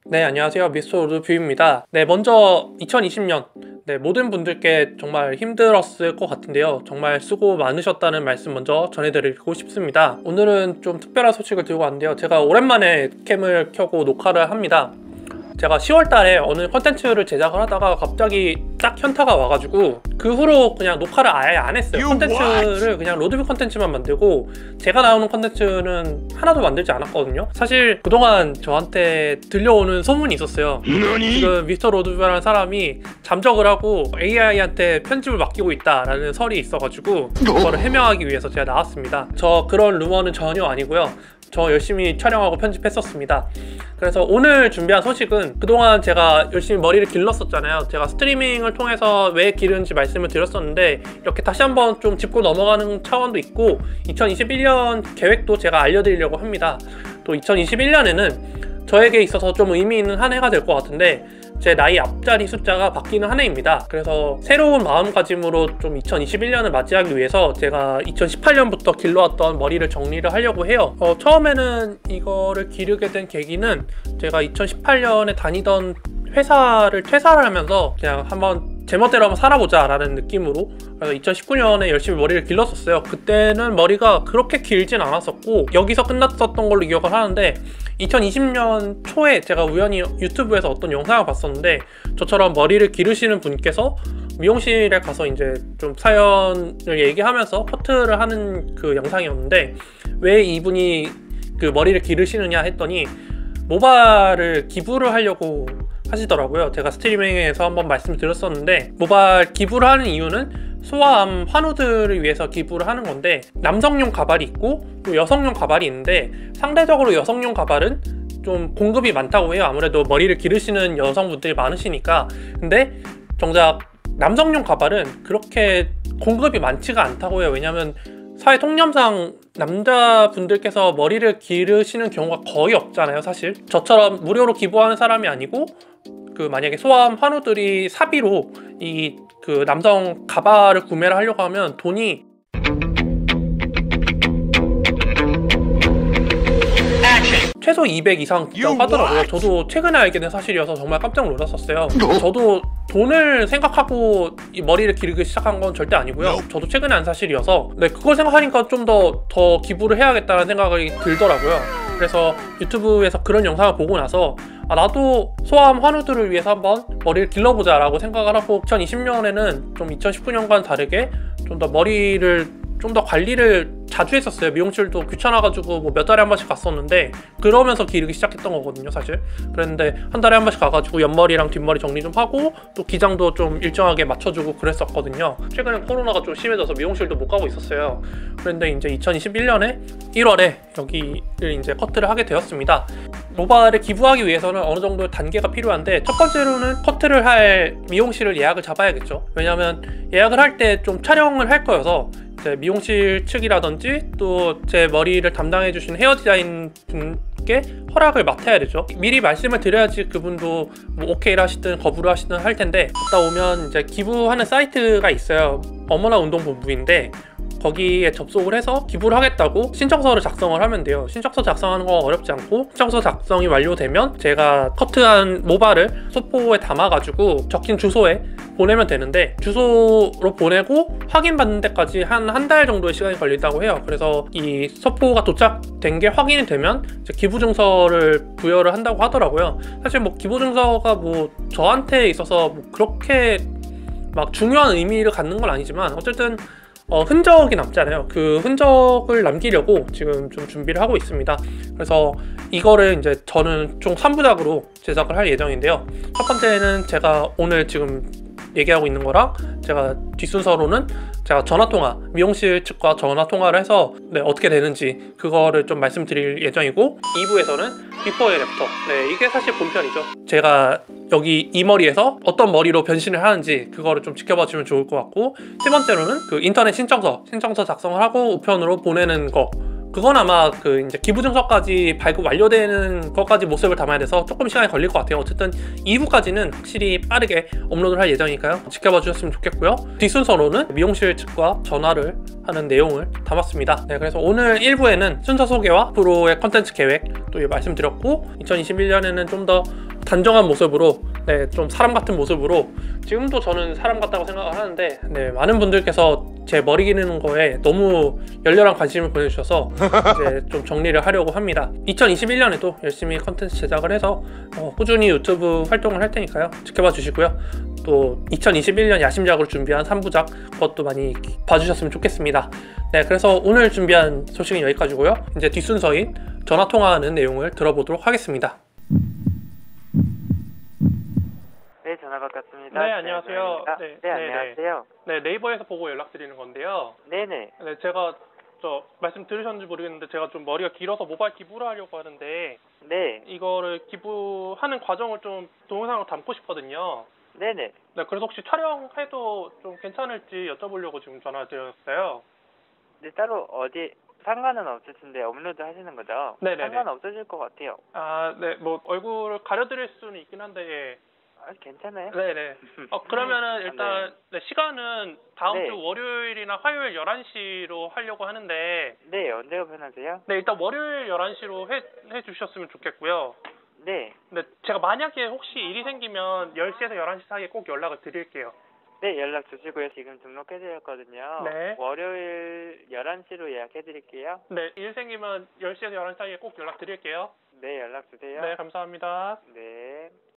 네, 안녕하세요. 미스터 로드뷰입니다. 네, 먼저 2020년 모든 분들께 정말 힘들었을 것 같은데요. 정말 수고 많으셨다는 말씀 먼저 전해드리고 싶습니다. 오늘은 좀 특별한 소식을 들고 왔는데요. 제가 오랜만에 캠을 켜고 녹화를 합니다. 제가 10월달에 어느 컨텐츠를 제작을 하다가 갑자기 딱 현타가 와가지고 그 후로 그냥 녹화를 아예 안 했어요. 컨텐츠를 그냥 로드뷰 컨텐츠만 만들고 제가 나오는 컨텐츠는 하나도 만들지 않았거든요. 사실 그동안 저한테 들려오는 소문이 있었어요. 지금 미스터 로드뷰라는 사람이 잠적을 하고 AI한테 편집을 맡기고 있다라는 설이 있어가지고 그거를 해명하기 위해서 제가 나왔습니다. 저 그런 루머는 전혀 아니고요. 저 열심히 촬영하고 편집했었습니다. 그래서 오늘 준비한 소식은 그동안 제가 열심히 머리를 길렀었잖아요. 제가 스트리밍을 통해서 왜 기르는지 말씀을 드렸었는데 이렇게 다시 한번 좀 짚고 넘어가는 차원도 있고 2021년 계획도 제가 알려드리려고 합니다. 또 2021년에는 저에게 있어서 좀 의미 있는 한 해가 될 것 같은데 제 나이 앞자리 숫자가 바뀌는 한 해입니다. 그래서 새로운 마음가짐으로 좀 2021년을 맞이하기 위해서 제가 2018년부터 길러왔던 머리를 정리를 하려고 해요. 처음에는 이거를 기르게 된 계기는 제가 2018년에 다니던 회사를 퇴사를 하면서 그냥 한번 제멋대로 한번 살아보자 라는 느낌으로, 그래서 2019년에 열심히 머리를 길렀었어요. 그때는 머리가 그렇게 길진 않았었고 여기서 끝났었던 걸로 기억을 하는데 2020년 초에 제가 우연히 유튜브에서 어떤 영상을 봤었는데 저처럼 머리를 기르시는 분께서 미용실에 가서 이제 좀 사연을 얘기하면서 커트를 하는 그 영상이었는데 왜 이분이 그 머리를 기르시느냐 했더니 모발을 기부를 하려고 하시더라고요. 제가 스트리밍에서 한번 말씀드렸었는데 모발 기부를 하는 이유는 소아암 환우들을 위해서 기부를 하는 건데 남성용 가발이 있고 또 여성용 가발이 있는데 상대적으로 여성용 가발은 좀 공급이 많다고 해요. 아무래도 머리를 기르시는 여성분들이 많으시니까. 근데 정작 남성용 가발은 그렇게 공급이 많지가 않다고 해요. 왜냐면 사회 통념상 남자분들께서 머리를 기르시는 경우가 거의 없잖아요. 사실 저처럼 무료로 기부하는 사람이 아니고 만약에 소아암 환우들이 사비로 그 남성 가발을 구매를 하려고 하면 돈이 최소 200 이상 있다고 하더라고요. 저도 최근에 알게 된 사실이어서 정말 깜짝 놀랐었어요. 저도 돈을 생각하고 이 머리를 기르기 시작한 건 절대 아니고요. 저도 최근에 안 사실이어서 그걸 생각하니까 좀 더 기부를 해야겠다는 생각이 들더라고요. 그래서 유튜브에서 그런 영상을 보고 나서 나도 소아암 환우들을 위해서 한번 머리를 길러보자 라고 생각을 하고 2020년에는 좀 2019년과는 다르게 좀 더 머리를 좀 더 관리를 자주 했었어요. 미용실도 귀찮아가지고 뭐 몇 달에 한 번씩 갔었는데 그러면서 기르기 시작했던 거거든요. 사실 그랬는데 한 달에 한 번씩 가가지고 옆머리랑 뒷머리 정리 좀 하고 또 기장도 좀 일정하게 맞춰주고 그랬었거든요. 최근에 코로나가 좀 심해져서 미용실도 못 가고 있었어요. 그런데 이제 2021년에 1월에 여기를 이제 커트를 하게 되었습니다. 모발을 기부하기 위해서는 어느 정도 단계가 필요한데 첫 번째로는 커트를 할 미용실을 예약을 잡아야겠죠. 왜냐면 예약을 할 때 좀 촬영을 할 거여서 미용실 측이라든지 또 제 머리를 담당해 주신 헤어 디자인 분께 허락을 맡아야 되죠. 미리 말씀을 드려야지 그분도 뭐 오케이를 하시든 거부를 하시든 할 텐데 갔다 오면 이제 기부하는 사이트가 있어요. 어머나 운동본부인데 거기에 접속을 해서 기부를 하겠다고 신청서를 작성을 하면 돼요. 신청서 작성하는 거 어렵지 않고 신청서 작성이 완료되면 제가 커트한 모발을 소포에 담아가지고 적힌 주소에 보내면 되는데 주소로 보내고 확인받는 데까지 한 달 정도의 시간이 걸린다고 해요. 그래서 이 소포가 도착된 게 확인이 되면 이제 기부증서를 부여를 한다고 하더라고요. 사실 뭐 기부증서가 뭐 저한테 있어서 뭐 그렇게 막 중요한 의미를 갖는 건 아니지만 어쨌든 흔적이 남잖아요. 그 흔적을 남기려고 지금 좀 준비를 하고 있습니다. 그래서 이거를 이제 저는 총 3부작으로 제작을 할 예정인데요. 첫 번째는 제가 오늘 지금 얘기하고 있는 거랑 제가 뒷순서로는 제가 전화통화, 미용실 측과 전화통화를 해서 어떻게 되는지 그거를 좀 말씀드릴 예정이고 2부에서는 비포 앤 애프터, 이게 사실 본편이죠. 제가 여기 이 머리에서 어떤 머리로 변신을 하는지 그거를 좀 지켜봐 주면 좋을 것 같고 세 번째로는 그 인터넷 신청서 작성을 하고 우편으로 보내는 거, 그건 아마 이제 기부증서까지 발급 완료되는 것까지 모습을 담아야 돼서 조금 시간이 걸릴 것 같아요. 어쨌든 2부까지는 확실히 빠르게 업로드를 할 예정이니까요. 지켜봐 주셨으면 좋겠고요. 뒷순서로는 미용실 측과 전화를 하는 내용을 담았습니다. 그래서 오늘 1부에는 순서 소개와 앞으로의 컨텐츠 계획 또 말씀드렸고 2021년에는 좀 더 단정한 모습으로, 네, 좀 사람 같은 모습으로, 지금도 저는 사람 같다고 생각을 하는데, 네, 많은 분들께서 제 머리 기르는 거에 너무 열렬한 관심을 보내주셔서 이제 좀 정리를 하려고 합니다. 2021년에도 열심히 컨텐츠 제작을 해서 꾸준히 유튜브 활동을 할 테니까요. 지켜봐 주시고요. 또 2021년 야심작으로 준비한 3부작 그것도 많이 봐주셨으면 좋겠습니다. 네, 그래서 오늘 준비한 소식은 여기까지고요. 이제 뒷순서인 전화통화하는 내용을 들어보도록 하겠습니다. 네, 전화 받았습니다. 네, 안녕하세요. 네, 안녕하세요. 네, 네이버에서 보고 연락드리는 건데요. 네네. 네, 제가 말씀 들으셨는지 모르겠는데 제가 좀 머리가 길어서 모바일 기부를 하려고 하는데 네. 이거를 기부하는 과정을 좀 동영상으로 담고 싶거든요. 네네. 네, 그래서 혹시 촬영해도 좀 괜찮을지 여쭤보려고 지금 전화드렸어요. 네, 따로 어디 상관은 없으신데 업로드 하시는 거죠? 네네네. 상관 없으실 것 같아요. 아, 네, 뭐 얼굴을 가려드릴 수는 있긴 한데. 아, 괜찮아요. 네네. 그러면은 일단 네, 시간은 다음 네. 주 월요일이나 화요일 11시로 하려고 하는데. 네, 언제가 편하세요? 네, 일단 월요일 11시로 해주셨으면 좋겠고요. 네. 네, 제가 만약에 혹시 일이 생기면 10시에서 11시 사이에 꼭 연락을 드릴게요. 네, 연락 주시고요. 지금 등록해드렸거든요. 네. 월요일 11시로 예약해드릴게요. 네, 일 생기면 10시에서 11시 사이에 꼭 연락 드릴게요. 네, 연락 주세요. 네, 감사합니다. 네.